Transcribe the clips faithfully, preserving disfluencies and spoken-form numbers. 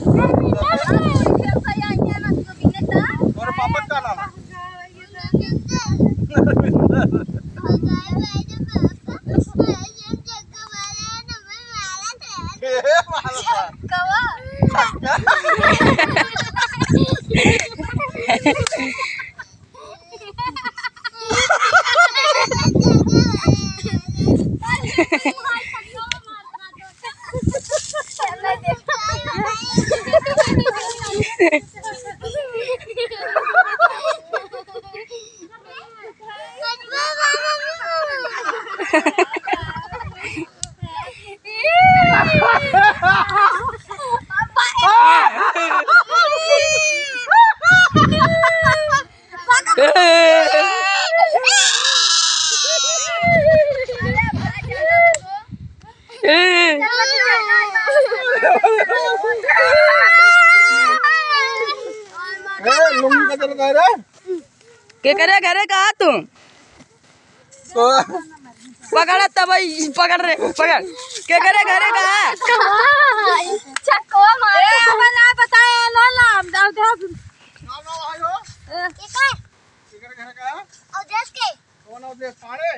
और पापा का नाम लुंगी का चल रहा है के करे करे कहा तू पकड़ तब पकड़ रे पकड़ के करे करे कहा चक्को मार ए अपन ना बताए लो नाम दाव दे नाम नाम आयो के का के करे घर का और देश के कौन और देश पाड़े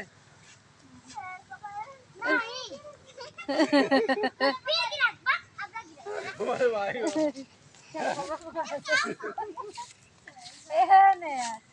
नहीं ओए भाई ए है ने